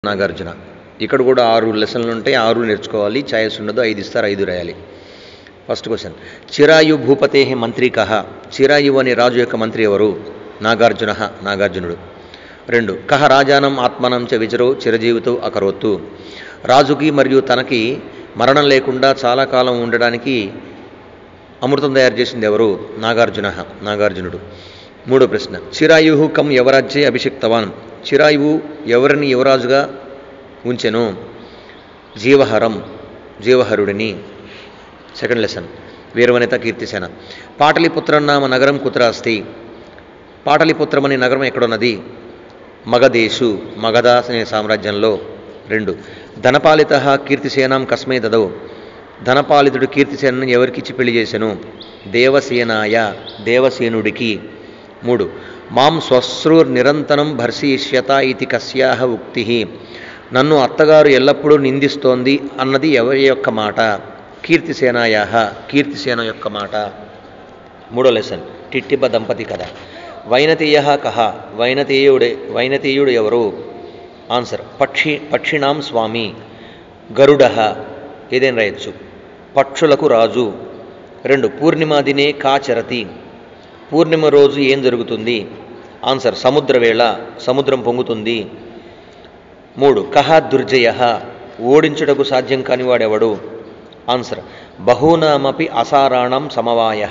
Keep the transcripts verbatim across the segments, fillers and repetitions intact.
నాగార్జున ఇక్కడ కూడా ఆరు లెసన్లు ఉంటాయి, ఆరు నేర్చుకోవాలి. ఛాయిస్ ఉండదు, ఐదు ఇస్తారు, ఐదు రాయాలి. ఫస్ట్ క్వశ్చన్, చిరాయు భూపతే మంత్రి కహ, చిరాయు అనే రాజు యొక్క మంత్రి ఎవరు? నాగార్జున, నాగార్జునుడు. రెండు, కహ రాజానం ఆత్మనం చ విచరో చిరజీవితో అకరోత్తు, రాజుకి మరియు తనకి మరణం లేకుండా చాలా కాలం ఉండడానికి అమృతం తయారు చేసింది ఎవరు? నాగార్జున, నాగార్జునుడు. మూడో ప్రశ్న, చిరాయు కం యవరాజ్యే అభిషిక్తవాన్, చిరాయువు ఎవరిని యువరాజుగా ఉంచెను? జీవహరం, జీవహరుడిని. Second lesson, వీరవనిత Keerthisena. పాటలిపుత్రం నామ నగరం కుత్ర అస్తి, పాటలిపుత్రం అనే నగరం ఎక్కడున్నది? మగధేషు, మగధ అనే సామ్రాజ్యంలో. రెండు, ధనపాలిత కీర్తిసేనాం కస్మై దదౌ, ధనపాలితుడు కీర్తిసేనని ఎవరికిచ్చి పెళ్లి చేశాను? దేవసేనాయ, దేవసేనుడికి. మూడు, మాం శ్వశ్రూర్ నిరంతరం భర్షయిష్యత ఇది కస్యాహ ఉక్తి, నన్ను అత్తగారు ఎల్లప్పుడూ నిందిస్తోంది అన్నది ఎవరి యొక్క మాట? కీర్తిసేనాయ, కీర్తిసేన యొక్క మాట. మూడో లెసన్, టిట్టిబ దంపతి కథ. వైనతేయ కహ, వైనతేయుడే వైనతేయుడు ఎవరు? ఆన్సర్, పక్షి పక్షిణాం స్వామి, గరుడ. ఏదైనా రాయొచ్చు. పక్షులకు రాజు. రెండు, పూర్ణిమా దినే కాచరతి, పూర్ణిమ రోజు ఏం జరుగుతుంది? ఆన్సర్, సముద్రవేళ, సముద్రం పొంగుతుంది. మూడు, కహ దుర్జయ, ఓడించుటకు సాధ్యం కానివాడెవడు? ఆన్సర్, బహూనామపి అసారాణం సమవాయ,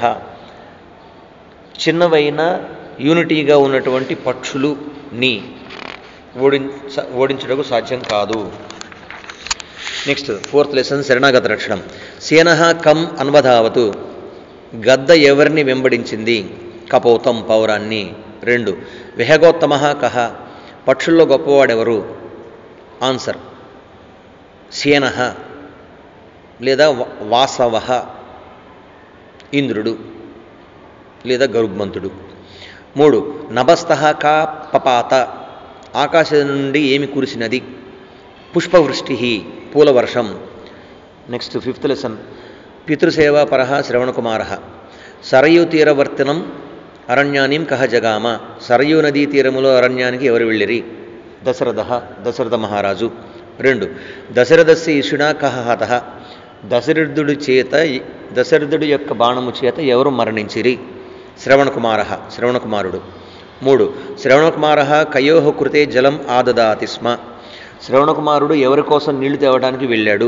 చిన్నవైన యూనిటీగా ఉన్నటువంటి పక్షులుని ఓడించ ఓడించుటకు సాధ్యం కాదు. నెక్స్ట్ ఫోర్త్ లెసన్, శరణాగత రక్షణం. సేన కం అన్వధావతు, గద్ద ఎవరిని వెంబడించింది? కపోతం, పౌరాన్ని. రెండు, విహగోత్తమ కహ, పక్షుల్లో గొప్పవాడెవరు? ఆన్సర్, సేన లేదా వాసవ, ఇంద్రుడు లేదా గరుగ్మంతుడు. మూడు, నభస్థ కా పపాత, ఆకాశం నుండి ఏమి కురిసినది? పుష్పవృష్టి, పూలవర్షం. నెక్స్ట్ ఫిఫ్త్ లెసన్, పితృసేవాపర శ్రవణకుమార. సరయూ తీరవర్తనం అరణ్యానిం కహ జగామ, సరయూ నదీ తీరములో అరణ్యానికి ఎవరు వెళ్ళిరి? దశరథ, దశరథ మహారాజు. రెండు, దశరథస్య ఇషుణా కహ హతః, దశరథుడి చేత దశరథుడి యొక్క బాణము చేత ఎవరు మరణించిరి? శ్రవణకుమార, శ్రవణకుమారుడు. మూడు, శ్రవణకుమార కయోః కృతే జలం ఆదదాతి స్మ, శ్రవణకుమారుడు ఎవరి కోసం నీళ్లు తేవడానికి వెళ్ళాడు?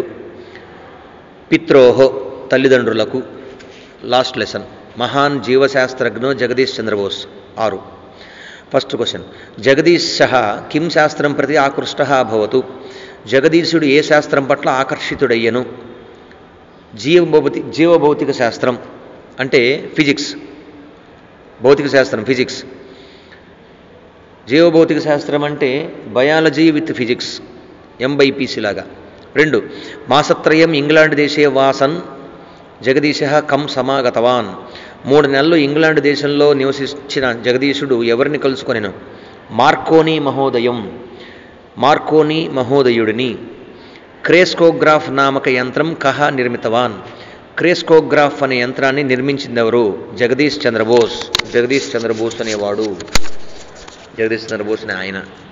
పిత్రోహో, తల్లిదండ్రులకు. లాస్ట్ లెసన్, మహాన్ జీవశాస్త్రజ్ఞో జగదీష్ చంద్రబోస్. ఆరు. ఫస్ట్ క్వశ్చన్, జగదీశ కిం శాస్త్రం ప్రతి ఆకృష్ట అభవతు, జగదీశుడు ఏ శాస్త్రం పట్ల ఆకర్షితుడయ్యను? జీవభౌతి జీవభౌతిక శాస్త్రం అంటే ఫిజిక్స్, భౌతిక శాస్త్రం ఫిజిక్స్. జీవభౌతిక శాస్త్రం అంటే బయాలజీ విత్ ఫిజిక్స్, ఎంబైపీసీ లాగా. రెండు, మాసత్రయం ఇంగ్లాండ్ దేశే వాసన్ జగదీశ కం సమాగతవాన్, మూడు నెలలు ఇంగ్లాండ్ దేశంలో నివసించిన జగదీశుడు ఎవరిని కలుసుకొనెను? మార్కోని మహోదయం, మార్కోని మహోదయుడిని. క్రేస్కోగ్రాఫ్ నామక యంత్రం కహ నిర్మితవాన్, క్రేస్కోగ్రాఫ్ అనే యంత్రాన్ని నిర్మించిందెవరు? జగదీష్ చంద్రబోస్, జగదీష్ చంద్రబోస్ అనేవాడు, జగదీష్ చంద్రబోస్ అనే ఆయన.